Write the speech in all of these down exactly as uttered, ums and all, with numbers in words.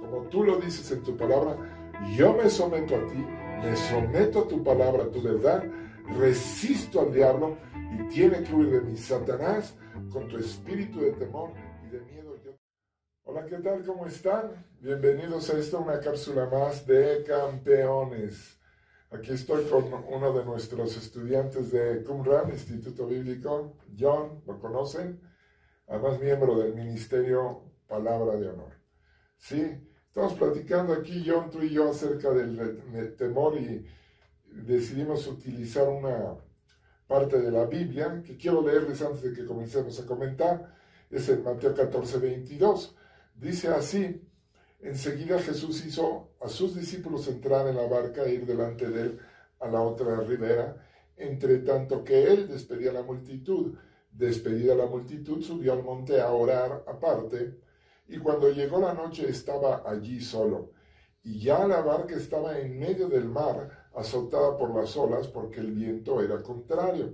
como tú lo dices en tu palabra, yo me someto a ti, me someto a tu palabra, a tu verdad, resisto al diablo y tiene que huir de mí. Satanás, con tu espíritu de temor y de miedo. Yo... Hola, ¿qué tal? ¿Cómo están? Bienvenidos a esta, una cápsula más de Campeones. Aquí estoy con uno de nuestros estudiantes de Qumran, Instituto Bíblico, John, ¿lo conocen? Además, miembro del Ministerio Palabra de Honor. Sí, estamos platicando aquí, John, tú y yo, acerca del temor y decidimos utilizar una parte de la Biblia que quiero leerles antes de que comencemos a comentar. Es en Mateo catorce, veintidós. Dice así: enseguida Jesús hizo a sus discípulos entrar en la barca e ir delante de él a la otra ribera, entre tanto que él despedía a la multitud. Despedida la multitud, subió al monte a orar aparte, y cuando llegó la noche estaba allí solo. Y ya la barca estaba en medio del mar, azotada por las olas, porque el viento era contrario.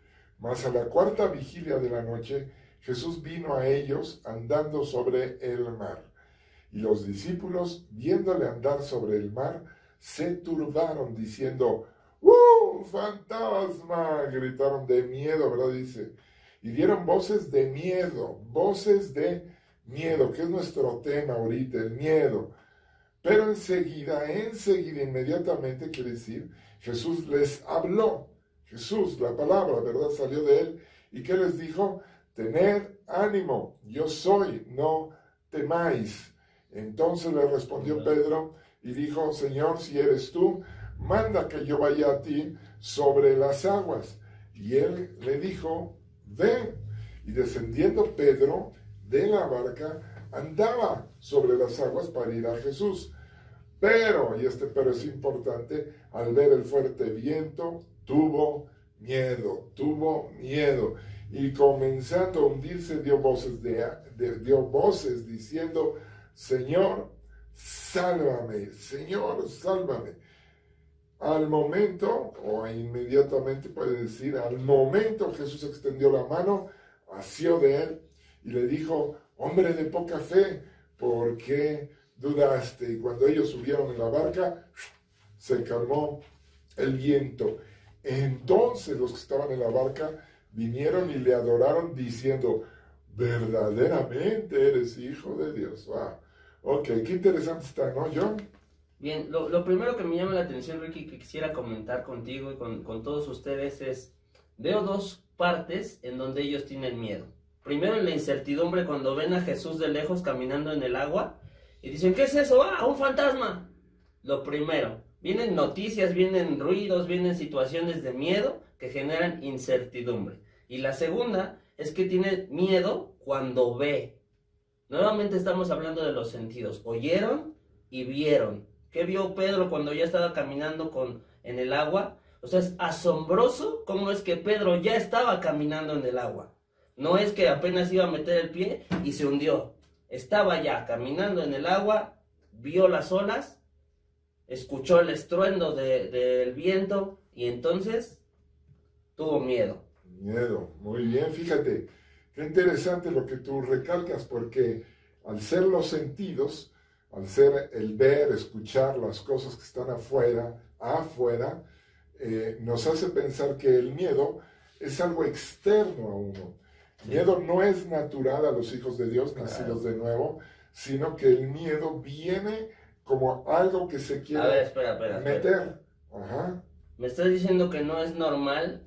Mas a la cuarta vigilia de la noche, Jesús vino a ellos andando sobre el mar. Y los discípulos, viéndole andar sobre el mar, se turbaron, diciendo: ¡Uh, fantasma! Gritaron de miedo, ¿verdad? Dice. Y dieron voces de miedo, voces de miedo, que es nuestro tema ahorita, el miedo. Pero enseguida, enseguida, inmediatamente, quiere decir, Jesús les habló. Jesús, la palabra, ¿verdad? Salió de él. ¿Y qué les dijo? Tened ánimo, yo soy, no temáis. Entonces le respondió Pedro y dijo: Señor, si eres tú, manda que yo vaya a ti sobre las aguas. Y él le dijo: ven. Y descendiendo Pedro de la barca, andaba sobre las aguas para ir a Jesús. Pero, y este pero es importante, al ver el fuerte viento, tuvo miedo, tuvo miedo. Y comenzando a hundirse, dio voces, de, de, dio voces diciendo: Señor, sálvame, Señor, sálvame. Al momento, o inmediatamente puede decir, al momento Jesús extendió la mano, asió de él y le dijo: hombre de poca fe, ¿por qué dudaste? Y cuando ellos subieron en la barca, se calmó el viento. Entonces los que estaban en la barca vinieron y le adoraron diciendo: verdaderamente eres hijo de Dios. Wow. Ok, qué interesante está, ¿no, John? Bien, lo, lo primero que me llama la atención, Ricky, que quisiera comentar contigo y con, con todos ustedes es, veo dos partes en donde ellos tienen miedo. Primero, en la incertidumbre, cuando ven a Jesús de lejos caminando en el agua y dicen: ¿qué es eso? ¡Ah, un fantasma! Lo primero, vienen noticias, vienen ruidos, vienen situaciones de miedo que generan incertidumbre. Y la segunda es que tienen miedo cuando ve. Nuevamente estamos hablando de los sentidos. Oyeron y vieron. ¿Qué vio Pedro cuando ya estaba caminando con, en el agua? O sea, es asombroso cómo es que Pedro ya estaba caminando en el agua. No es que apenas iba a meter el pie y se hundió. Estaba ya caminando en el agua, vio las olas, escuchó el estruendo de, del viento y entonces tuvo miedo. Miedo, muy bien, fíjate. Qué interesante lo que tú recalcas, porque al ser los sentidos, al ser el ver, escuchar las cosas que están afuera, afuera, eh, nos hace pensar que el miedo es algo externo a uno. Miedo no es natural a los hijos de Dios, nacidos de nuevo, sino que el miedo viene como algo que se quiere a ver, espera, espera, meter. Espera. Ajá. Me estás diciendo que no es normal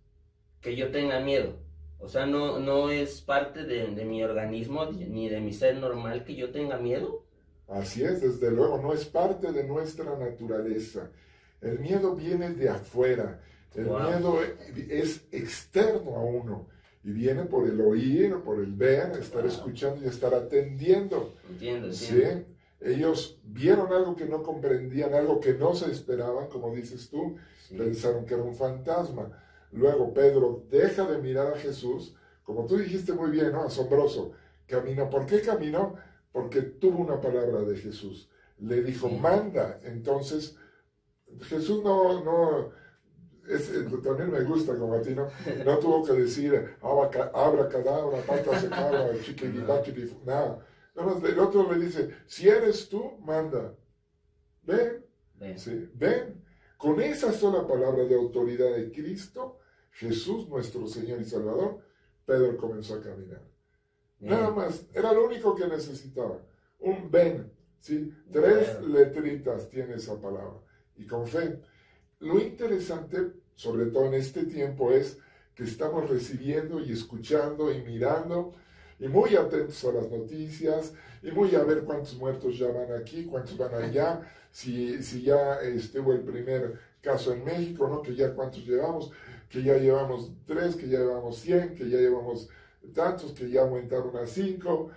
que yo tenga miedo. O sea, no, no es parte de, de mi organismo ni de mi ser normal que yo tenga miedo. Así es, desde luego, no es parte de nuestra naturaleza. El miedo viene de afuera. El wow. miedo es externo a uno. Y viene por el oír, por el ver, estar wow. escuchando y estar atendiendo. Entiendo, entiendo. ¿Sí? Ellos vieron algo que no comprendían, algo que no se esperaban, como dices tú. Sí. Pensaron que era un fantasma. Luego Pedro deja de mirar a Jesús, como tú dijiste muy bien, ¿no? Asombroso. Caminó. ¿Por qué caminó? Porque tuvo una palabra de Jesús. Le dijo, sí. manda. Entonces, Jesús no, no, es, también me gusta como a ti, ¿no? No tuvo que decir, abracadabra, pata secada, chiquilibaquili, nada. Nada más el otro le dice, si eres tú, manda. Ven, Ven. ¿sí? Ven. Con esa sola palabra de autoridad de Cristo, Jesús, nuestro Señor y Salvador, Pedro comenzó a caminar. Bien. Nada más, era lo único que necesitaba. Un ven, ¿sí? Tres Bueno. letritas tiene esa palabra. Y con fe. Lo interesante, sobre todo en este tiempo, es que estamos recibiendo y escuchando y mirando y muy atentos a las noticias y muy a ver cuántos muertos ya van aquí, cuántos van allá, si, si ya este, hubo el primer caso en México, ¿no? Que ya cuántos llevamos, que ya llevamos tres, que ya llevamos cien, que ya llevamos tantos, que ya aumentaron a cinco.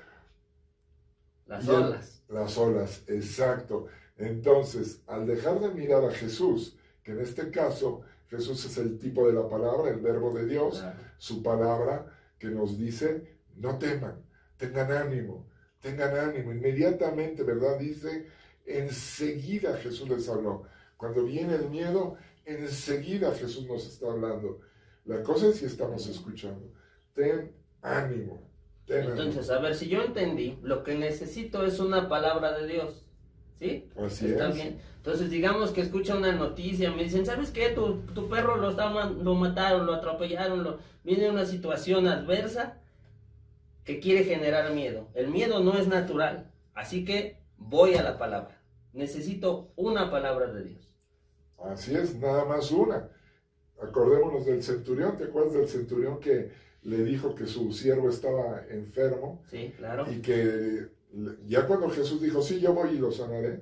Las Y el- olas. las olas, exacto. Entonces, al dejar de mirar a Jesús, que en este caso Jesús es el tipo de la palabra, el verbo de Dios, Claro. su palabra que nos dice, no teman, tengan ánimo, tengan ánimo. Inmediatamente, ¿verdad? Dice, enseguida Jesús les habló. Cuando viene el miedo, enseguida Jesús nos está hablando. La cosa es si estamos escuchando. Ten ánimo, ten ánimo. Entonces, a ver, si yo entendí, lo que necesito es una palabra de Dios. ¿Sí? Así Está es. bien. Entonces, digamos que escucha una noticia, me dicen, ¿sabes qué? Tu, tu perro lo, está, lo mataron, lo atropellaron, lo... viene una situación adversa que quiere generar miedo. El miedo no es natural, así que voy a la palabra. Necesito una palabra de Dios. Así es, nada más una. Acordémonos del centurión, ¿te acuerdas del centurión que le dijo que su siervo estaba enfermo? Sí, claro. Y que ya cuando Jesús dijo, sí, yo voy y lo sanaré,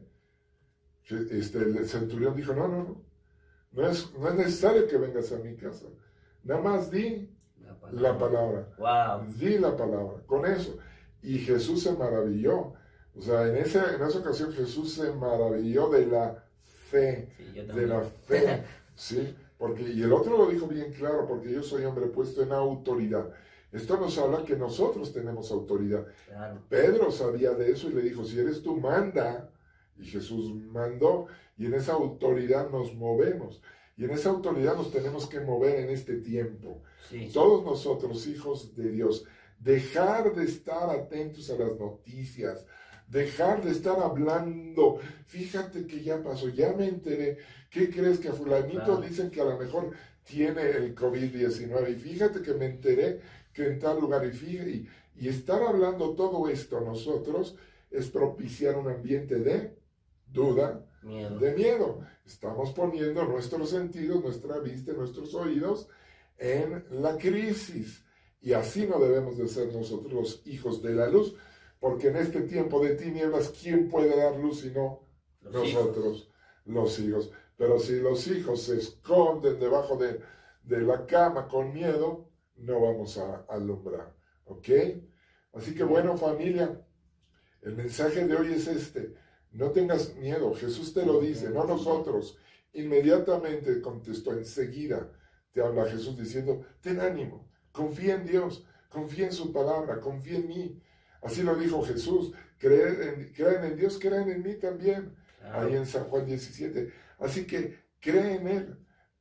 este, el centurión dijo, no, no, no, no es, no es necesario que vengas a mi casa, nada más di La la palabra, Wow. di la palabra, con eso. Y Jesús se maravilló, o sea, en, ese, en esa ocasión Jesús se maravilló de la fe, Sí, yo de también. la fe, ¿sí? Porque, y el otro lo dijo bien claro, porque yo soy hombre puesto en autoridad. Esto nos habla que nosotros tenemos autoridad. Claro. Pedro sabía de eso y le dijo, si eres tú, manda. Y Jesús mandó, y en esa autoridad nos movemos. Y en esa autoridad nos tenemos que mover en este tiempo. Sí. Todos nosotros, hijos de Dios, dejar de estar atentos a las noticias, dejar de estar hablando, fíjate que ya pasó, ya me enteré, ¿qué crees que a fulanito Claro. dicen que a lo mejor tiene el COVID diecinueve? Y fíjate que me enteré que en tal lugar, y, fíjate, y, y estar hablando todo esto a nosotros es propiciar un ambiente de duda, Miedo. de miedo. Estamos poniendo nuestros sentidos, nuestra vista, nuestros oídos en la crisis. Y así no debemos de ser nosotros los hijos de la luz, porque en este tiempo de tinieblas, ¿quién puede dar luz sino Los nosotros, hijos. los hijos? Pero si los hijos se esconden debajo de, de la cama con miedo, no vamos a alumbrar, ¿ok? Así que bueno, familia, el mensaje de hoy es este: no tengas miedo, Jesús te lo dice, no nosotros. Inmediatamente contestó, enseguida te habla Jesús diciendo, ten ánimo, confía en Dios, confía en su palabra, confía en mí. Así lo dijo Jesús, creer en, crean en Dios, crean en mí también, Claro. ahí en San Juan diecisiete. Así que cree en Él.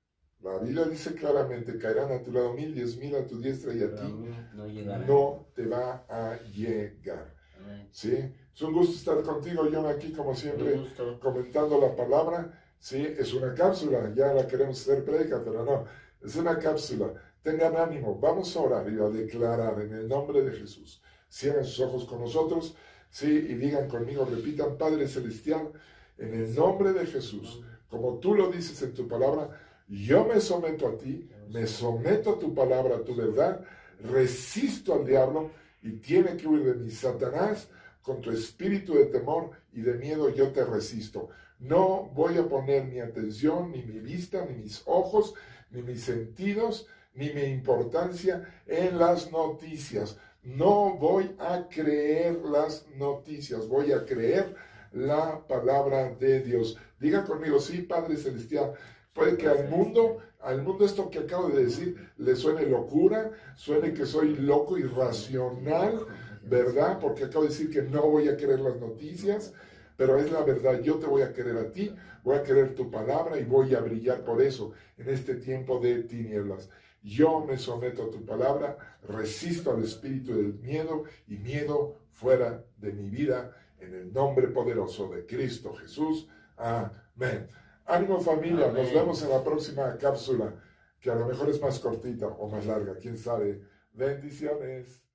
La Biblia dice claramente, caerán a tu lado mil, diez mil a tu diestra y a Pero a ti mí no llegará. no te va a llegar. Amén. ¿Sí? Es un gusto estar contigo, John, aquí como siempre, Un gusto. comentando la palabra. Sí, es una cápsula, ya la queremos hacer predica, pero no, es una cápsula. Tengan ánimo, vamos a orar y a declarar en el nombre de Jesús. Cierren sus ojos con nosotros, sí, y digan conmigo, repitan, Padre Celestial, en el nombre de Jesús, como tú lo dices en tu palabra, yo me someto a ti, me someto a tu palabra, a tu verdad, resisto al diablo y tiene que huir de mí. Satanás, con tu espíritu de temor y de miedo yo te resisto. No voy a poner mi atención, ni mi vista, ni mis ojos, ni mis sentidos, ni mi importancia en las noticias. No voy a creer las noticias, voy a creer la palabra de Dios. Diga conmigo, sí, Padre Celestial. Puede que al mundo, al mundo esto que acabo de decir, le suene locura, suene que soy loco, irracional, ¿verdad? Porque acabo de decir que no voy a creer las noticias, pero es la verdad. Yo te voy a querer a ti, voy a querer tu palabra y voy a brillar por eso en este tiempo de tinieblas. Yo me someto a tu palabra, resisto al espíritu del miedo y miedo fuera de mi vida, en el nombre poderoso de Cristo Jesús. Amén. Ánimo familia, Amén. Nos vemos en la próxima cápsula, que a lo mejor es más cortita o más larga, quién sabe. Bendiciones.